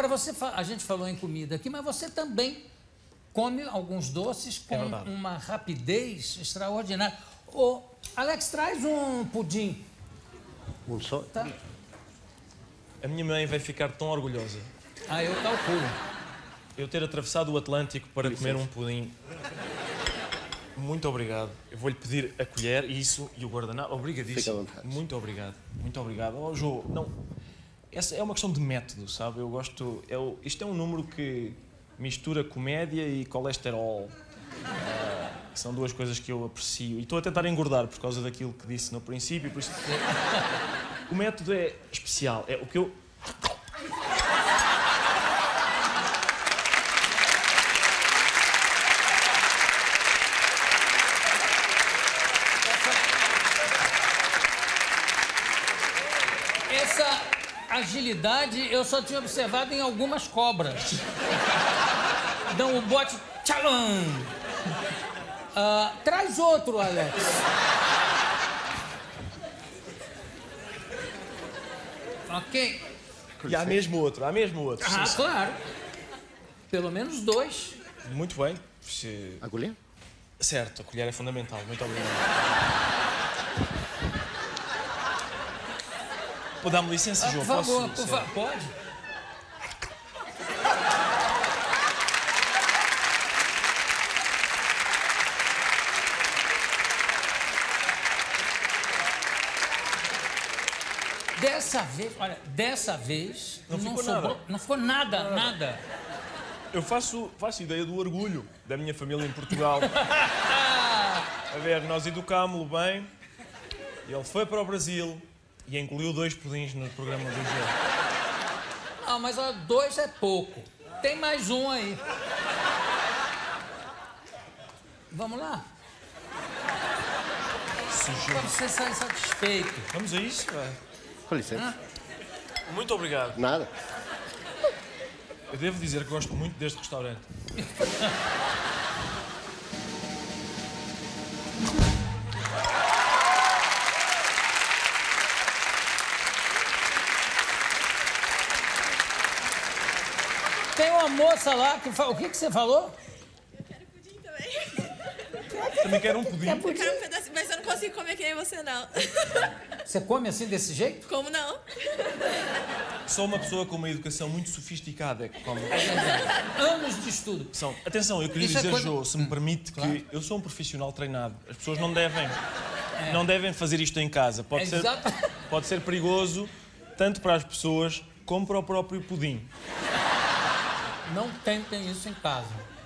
Agora, a gente falou em comida aqui, mas você também come alguns doces com uma rapidez extraordinária. Ô, Alex, traz um pudim. Um só? Tá? A minha mãe vai ficar tão orgulhosa. Ah, eu calculo. Eu ter atravessado o Atlântico para comer um pudim. Muito obrigado. Eu vou-lhe pedir a colher, isso e o guardanapo. Obrigadíssimo. Fica à vontade. Muito obrigado. Muito obrigado. Oh, Jô, não... Essa é uma questão de método, sabe? Eu gosto... Isto é um número que mistura comédia e colesterol. São duas coisas que eu aprecio. E estou a tentar engordar por causa daquilo que disse no princípio. Por isso... O método é especial. É o que eu... Essa agilidade eu só tinha observado em algumas cobras. Dão o bote... Tchalam! Traz outro, Alex. Ok. E há mesmo outro, há mesmo outro. Ah, claro. Pelo menos 2. Muito bem. A colher? Certo, a colher é fundamental. Muito obrigado. Pode dar-me licença, João? Por favor, Posso? por favor. Pode? Dessa vez Não ficou sobrou, nada. não ficou nada. Eu faço ideia do orgulho da minha família em Portugal. A ver, nós educámo-lo bem. Ele foi para o Brasil e engoliu 2 pudins no programa do João. Não, mas 2 é pouco. Tem mais um aí. Vamos lá? Para você sair satisfeito. Vamos a isso? Com licença. Muito obrigado. Nada. Eu devo dizer que gosto muito deste restaurante. Tem uma moça lá que fala... O que você falou? Eu quero pudim também. Também quero um pudim. Eu quero um pedacinho, mas eu não consigo comer que nem você, não. Você come assim, desse jeito? Como não? Só uma pessoa com uma educação muito sofisticada é que come. Anos de estudo. Atenção, eu queria Isso é dizer, coisa- Jô, se me permite, Claro. que eu sou um profissional treinado. As pessoas não devem fazer isto em casa. Exato. Pode ser perigoso, tanto para as pessoas como para o próprio pudim. Não tentem isso em casa.